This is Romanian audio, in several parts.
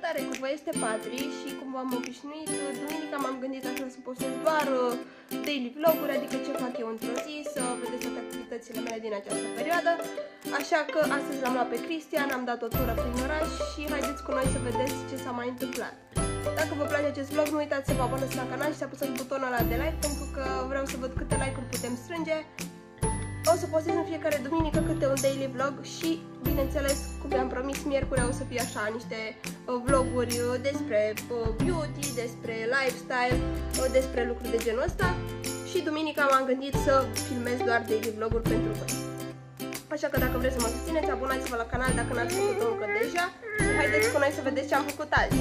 Salutare, cu voi este Patri și cum v-am obișnuit, duminica m-am gândit așa să postez doar daily vloguri, adică ce fac eu într-o zi, să vedeți toate activitățile mele din această perioadă. Așa că astăzi l-am luat pe Cristian, am dat o tură prin oraș și haideți cu noi să vedeți ce s-a mai întâmplat. Dacă vă place acest vlog, nu uitați să vă abonați la canal și să apăsați butonul ăla de like, pentru că vreau să văd câte like-uri putem strânge. O să postez în fiecare duminică câte un daily vlog și, bineînțeles, cum v-am promis, miercuri o să fie așa niște vloguri despre beauty, despre lifestyle, despre lucruri de genul ăsta. Și duminica m-am gândit să filmez doar daily vloguri pentru voi. Așa că dacă vreți să mă susțineți, abonați-vă la canal dacă n-ați făcut-o încă deja și haideți cu noi să vedeți ce am făcut azi.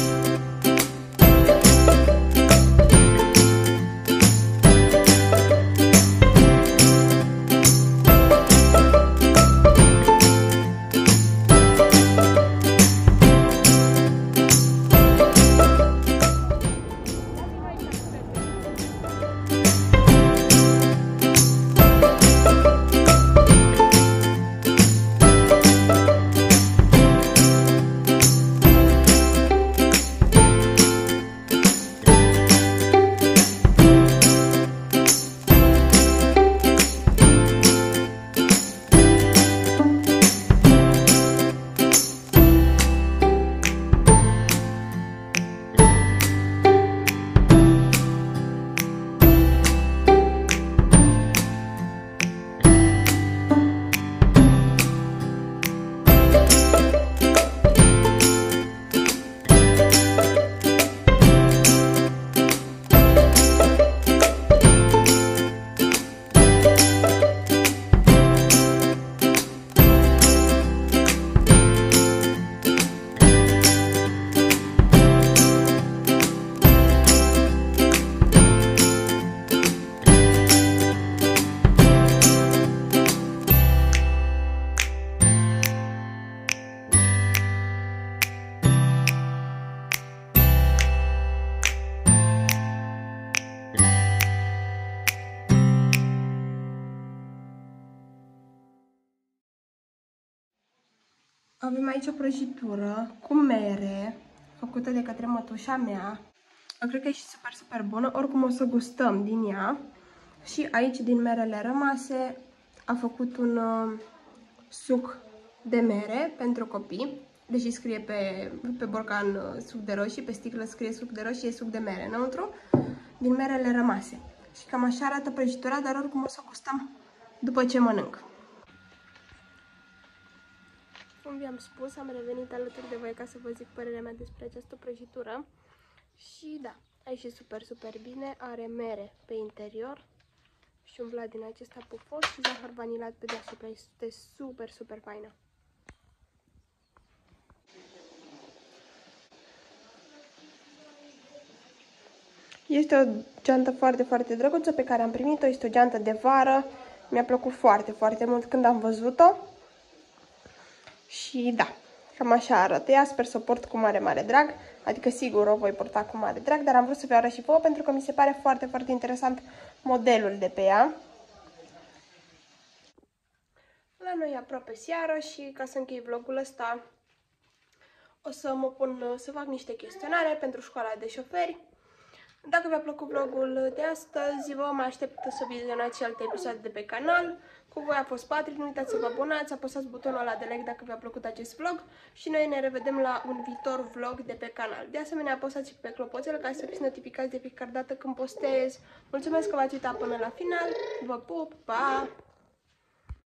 Avem aici o prăjitură cu mere, făcută de către mătușa mea. Cred că e și super bună, oricum o să gustăm din ea. Și aici, din merele rămase, a făcut un suc de mere pentru copii. Deși scrie pe borcan suc de roșii, pe sticlă scrie suc de roșii, e suc de mere înăuntru, din merele rămase. Și cam așa arată prăjitura, dar oricum o să gustăm după ce mănânc. Cum vi-am spus, am revenit alături de voi ca să vă zic părerea mea despre această prăjitură. Și da, a ieșit super bine, are mere pe interior și un blat din acesta pufos și zahăr vanilat pe deasupra. Este super faină. Este o geantă foarte drăguță pe care am primit-o, este o geantă de vară. Mi-a plăcut foarte mult când am văzut-o. Și da, cam așa arată ea, sper să o port cu mare drag, adică sigur o voi porta cu mare drag, dar am vrut să vă arăt și vouă pentru că mi se pare foarte interesant modelul de pe ea. La noi e aproape seară și ca să închei vlogul ăsta o să mă pun să fac niște chestionare pentru școala de șoferi. Dacă v-a plăcut vlogul de astăzi, vă mai aștept să vizionați și alte episoade de pe canal. Cu voi a fost Patri, nu uitați să vă abonați, apăsați butonul ăla de like dacă v-a plăcut acest vlog și noi ne revedem la un viitor vlog de pe canal. De asemenea, apăsați pe clopoțel ca să fiți notificați de fiecare dată când postez. Mulțumesc că v-ați uitat până la final, vă pup, pa!